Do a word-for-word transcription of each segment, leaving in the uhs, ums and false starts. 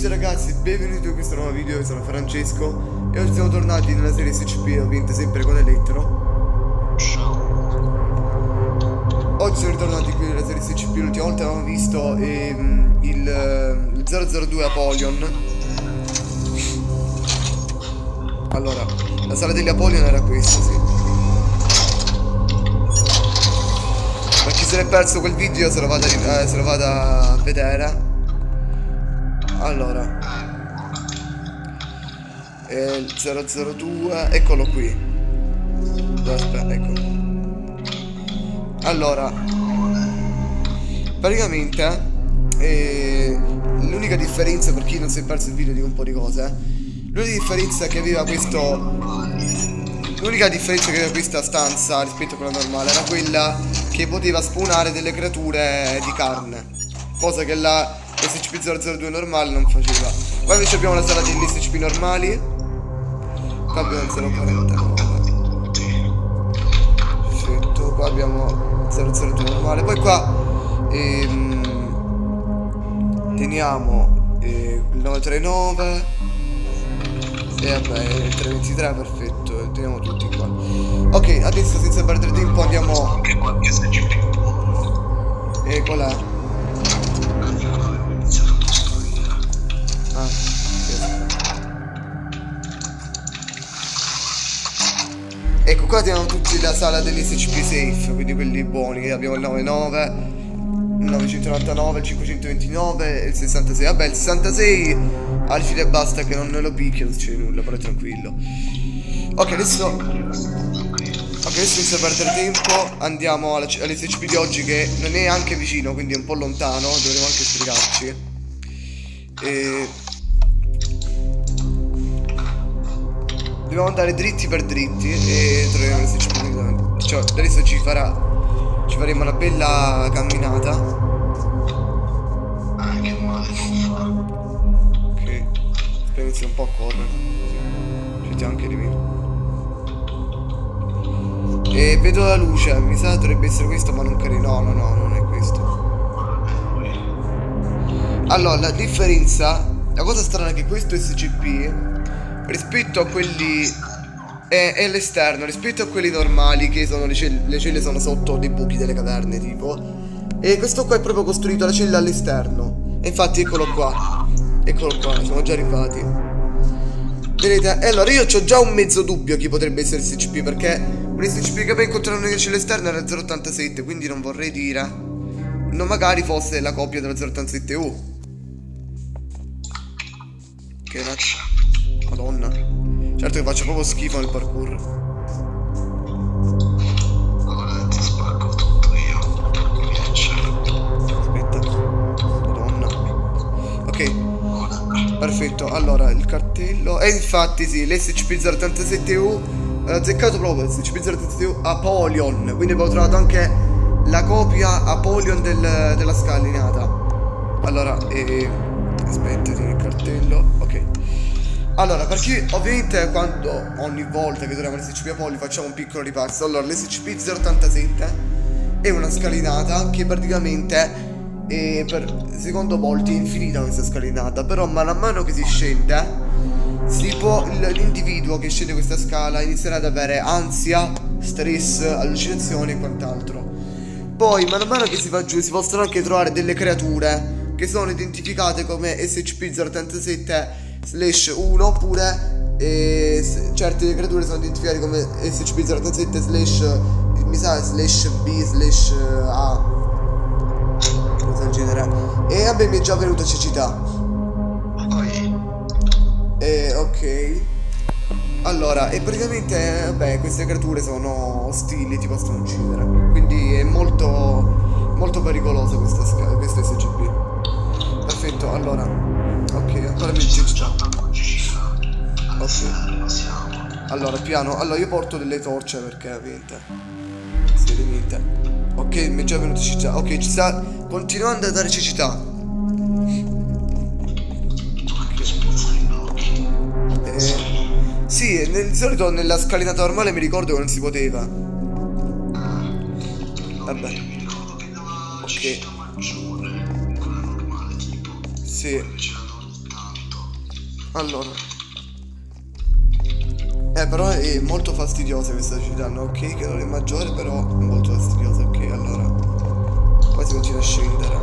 tutti ragazzi, benvenuti in questo nuovo video, io sono Francesco e oggi siamo tornati nella serie S C P, ovviamente sempre con Elettro. Oggi siamo ritornati qui nella serie S C P, l'ultima volta avevamo visto ehm, il, il zero zero due Apollyon. Allora, la sala degli Apollyon era questa, sì. Per chi se l'è perso quel video se lo vada, eh, se lo vada a vedere. Allora, eh, il zero zero due, eccolo qui. Aspetta, ecco. Allora, praticamente eh, l'unica differenza, per chi non si è perso il video, di un po' di cose, l'unica differenza che aveva questo L'unica differenza che aveva questa stanza rispetto a quella normale era quella che poteva spawnare delle creature di carne, cosa che la S C P zero zero due normale non faceva. Qua invece abbiamo la sala degli S C P normali. Qua abbiamo il zero quarantanove. Perfetto. Qua abbiamo zero zero due normale. Poi qua ehm, teniamo eh, il nove tre nove. E vabbè, il tre ventitré, perfetto. Teniamo tutti qua. Ok, adesso senza perdere tempo andiamo. E qual è? Ah, sì. Ecco, qua abbiamo tutti la sala degli S C P safe, quindi quelli buoni. Abbiamo il novantanove, il novecentonovantanove, il cinquecentoventinove e il sessantasei. Vabbè, il sessantasei al fine e basta, che non lo picchia, non succede nulla, però è tranquillo. Ok, adesso Ok, adesso senza perdere tempo andiamo alla, all'S C P di oggi, che non è anche vicino, quindi è un po' lontano, dovremo anche spiegarci. E dobbiamo andare dritti per dritti e troviamo l'S C P. Cioè, adesso ci farà Ci faremo una bella camminata. Ah, che male non fa. Ok, spero inizia un po' a correre. Ci anche di meno. E vedo la luce, mi sa dovrebbe essere questo, ma non credo. No, no, no, non è questo. Allora, la differenza, la cosa strana è che questo S C P rispetto a quelli è, è l'esterno, rispetto a quelli normali, che sono le celle, le celle sono sotto dei buchi delle caverne tipo, e questo qua è proprio costruito la cella all'esterno. E infatti eccolo qua, eccolo qua, siamo già arrivati. Vedete? E allora io ho già un mezzo dubbio chi potrebbe essere S C P, perché un S C P che poi incontrano nelle celle esterne era zero ottantasette, quindi non vorrei dire, non magari fosse la copia della zero ottantasette U. Che una... Madonna. Certo che faccio proprio schifo nel parkour. Ora ti spacco tutto io. Aspetta. Madonna. Ok. Perfetto. Allora il cartello. E infatti sì, l'S C P zero ottantasette U ha azzeccato proprio l'S C P zero ottantasette U Apollyon. Quindi abbiamo trovato anche la copia Apollyon del, della scalinata. Allora, e... aspetta, tieni il cartello. Ok. Allora, perché ovviamente quando ogni volta che troviamo l'S C P Apollyon facciamo un piccolo ripasso. Allora, l'S C P zero ottantasette è una scalinata che praticamente è, per secondo volti, è infinita questa scalinata. Però man mano che si scende, si può, l'individuo che scende questa scala inizierà ad avere ansia, stress, allucinazioni e quant'altro. Poi man mano che si va giù si possono anche trovare delle creature che sono identificate come S C P zero ottantasette slash uno, oppure eh, certe creature sono identificate come S C P zero ottantasette slash mi sa slash B slash A, cosa del genere. E vabbè, mi è già venuta cecità. E ok. Allora, e praticamente vabbè, queste creature sono ostili, ti possono uccidere, quindi è molto molto pericolosa questa, questa S C P. Perfetto, allora, ok, ancora mi dice già. Ok. Allora, piano. Allora, io porto delle torce perché ovviamente seriamente. Ok, mi è già venuta cecità. Ok, ci sta continuando a dare cecità. Eh, sì, nel solito nella scalinata normale mi ricordo che non si poteva. Vabbè. Ok. Sì. Allora. Eh, però è molto fastidiosa questa città, no? Ok, che non è maggiore, però è molto fastidiosa. Ok, allora. Poi si continua a scendere.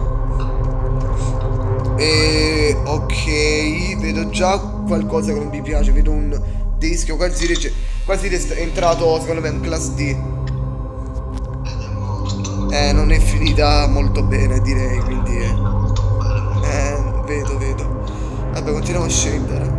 E... ok, vedo già qualcosa che non mi piace. Vedo un teschio, quasi, legge... quasi è entrato, secondo me, in class D. Ed è morto. Eh, non è finita molto bene, direi, quindi... Eh, Molto bene. eh vedo, vedo. Vabbè, continuiamo a scendere.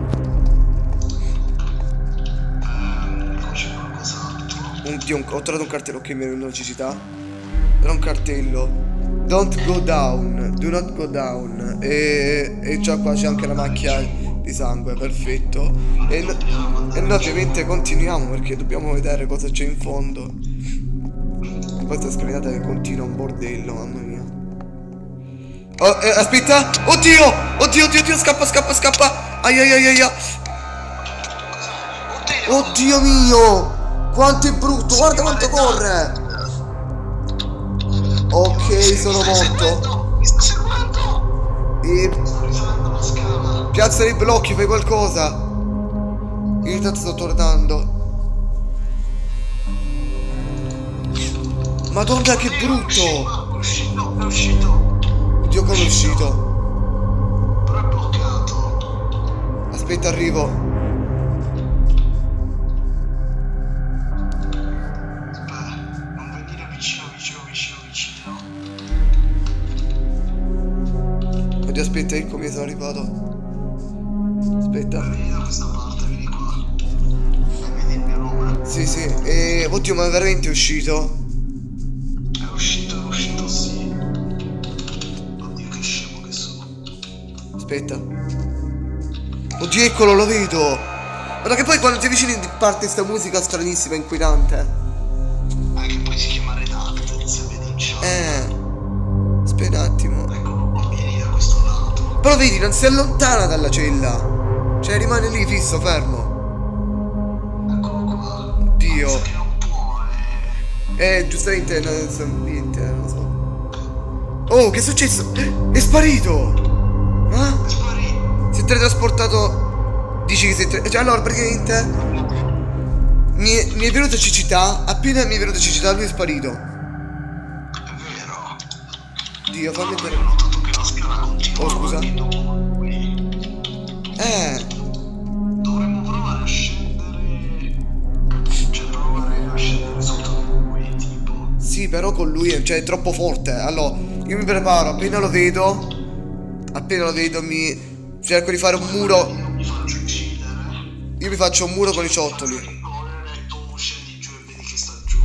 C'è qualcos'altro. Un, Dio, un- ho trovato un cartello, ok, mi non ci cita. Era un cartello. Don't go down, do not go down. E, e già qua c'è anche la macchia di sangue, perfetto. E, no- e noi ovviamente continuiamo perché dobbiamo vedere cosa c'è in fondo. Questa scalinata che continua un bordello, mamma mia. Oh, eh, aspetta! Oddio! Oddio, oddio, oddio, scappa, scappa, scappa! Ai ai ai ai ai. Oddio mio! Quanto è brutto, guarda quanto corre! Ok, sono morto. Mi sta seguendo. E Sto risalendo la scala. piazza dei blocchi, fai qualcosa. Io intanto sto tornando. Madonna che brutto! È uscito, è uscito. Oddio come è uscito. Però è bloccato. Aspetta, arrivo. Beh, non venire vicino, vicino, vicino, vicino. Oddio, aspetta, ecco mi sono arrivato. Aspetta. Vieni da questa parte, vieni qua. E vedi il mio nome. Sì, sì. E... oddio, ma veramente è uscito? È uscito, è uscito, sì. Oddio, che scemo che sono. Aspetta. Oddio, eccolo, lo vedo. Guarda che poi quando ti avvicini parte sta musica stranissima, inquietante. Ah, che poi si chiama Redacted, se vedi in chat. Eh. Aspetta un attimo. Eccolo qua, vieni da questo lato. Però vedi, non si allontana dalla cella. Cioè rimane lì fisso, fermo. Eccolo qua. Oddio. Pensa che non può, eh. Eh, giustamente non so niente, non lo so. Oh, che è successo? È sparito! Ah? È sparito. Si è teletrasportato. Dici che si è tre... cioè, allora praticamente mi è, mi è venuta cecità. Appena mi è venuta cecità lui è sparito. È vero. Dio, fammi Poi vedere. ho notato che la scala continua Oh, scusa. avanti dopo qui. Eh, Dovremmo provare a scendere. Cioè provare a scendere sotto qui, tipo. sì, però con lui è, cioè, è troppo forte. Allora, io mi preparo, appena lo vedo. Appena lo vedo mi cerco di fare un muro. Io non mi faccio uccidere. Io mi faccio un muro con i ciottoli. Correre e tu scendi giù e vedi che sta giù.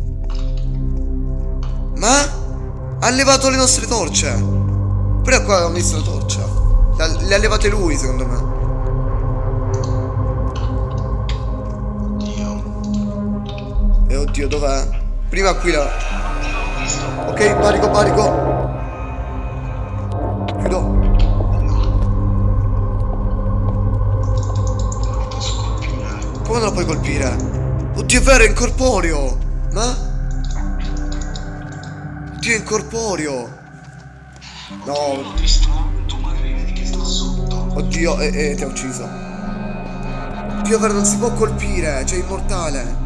Ma ha levato le nostre torce. Però qua ho messo la torcia. Le le ha levate lui, secondo me. Oddio. E oddio, dov'è? Prima qui la... L'ho visto. ok, parico, parico. Chiudo. Non lo posso colpire. Come non lo puoi colpire? Oddio, è vero, è incorporeo. Ma? Oddio, è incorporeo. No. L'ho visto. Tu magari vedi che sta sotto. Oddio, e, e ti ha ucciso. Oddio, vero, non si può colpire. Cioè, è immortale.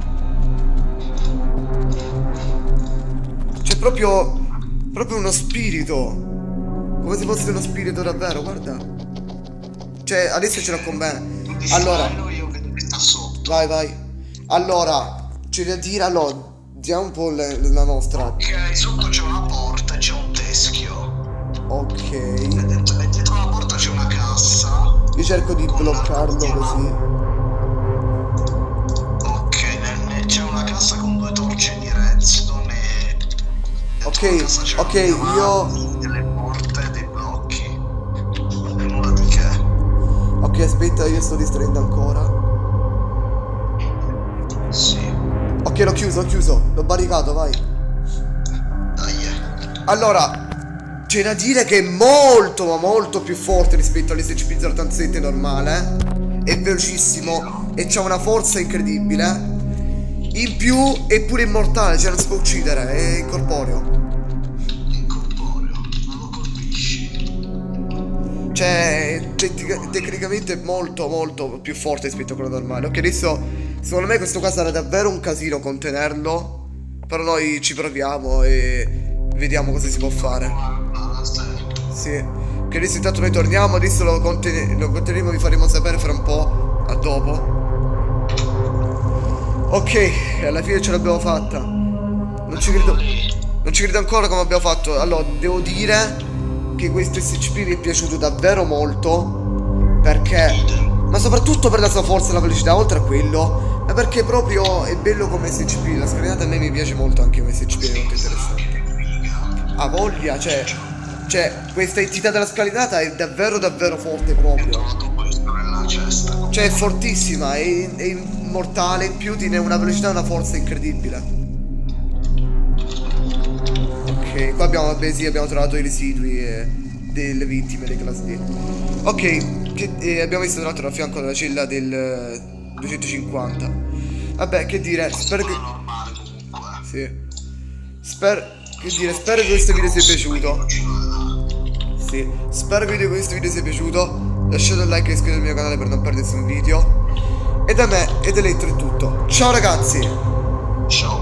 C'è proprio... proprio uno spirito. Come se fosse uno spirito davvero, guarda. Cioè, adesso ce l'ho con me. Allora, io vedo che sta sotto. vai, vai. Allora, c'è da dire, allora, diamo un po' le- la nostra. Ok, sotto c'è una porta e c'è un teschio. Ok. E dentro, e dietro la porta c'è una cassa. Io cerco di bloccarlo così. Ok, nel- c'è una cassa con due torce di redstone e... dentro Ok, la cassa c'è ok, un io- diamante, delle porte e dei blocchi. E nulla di che. Ok, aspetta, io sto distraendo ancora. Sì, Ok, l'ho chiuso, l'ho chiuso. L'ho barricato, vai. dai. Allora, c'è da dire che è molto, ma molto più forte rispetto all'S C P zero ottantasette normale. È velocissimo e c'ha una forza incredibile. In più è pure immortale, cioè non si può uccidere, è incorporeo. Incorporeo, non lo colpisci. Cioè, tec- tecnicamente molto molto più forte rispetto a quello normale. Ok, adesso secondo me questo qua sarà davvero un casino contenerlo. Però noi ci proviamo e vediamo cosa si può fare. Sì. Che adesso intanto noi torniamo, adesso lo, contene- lo conteneremo, vi faremo sapere fra un po'. A dopo. Ok, alla fine ce l'abbiamo fatta. Non ci credo. Non ci credo ancora come abbiamo fatto. Allora, devo dire che questo S C P mi è piaciuto davvero molto. Perché? Ma soprattutto per la sua forza e la velocità, oltre a quello. Ma perché proprio è bello come S C P. La scalinata a me mi piace molto anche come S C P, è molto interessante. Ha voglia, cioè. Cioè, questa entità della scalinata è davvero davvero forte proprio. Cioè, è fortissima, è, è immortale, in più tiene una velocità e una forza incredibile. Ok, qua abbiamo, vabbè, sì, abbiamo trovato i residui eh, delle vittime dei class D. Ok, che, eh, abbiamo visto tra l'altro a fianco della cella del eh, duecentocinquanta. Vabbè, che dire, spero che... Sì. Spero... Che dire, spero che questo video sia piaciuto. Sì, spero che questo video sia piaciuto. Lasciate un like e iscrivetevi al mio canale per non perdersi un video. E da me e da Elettro è tutto. Ciao ragazzi. Ciao.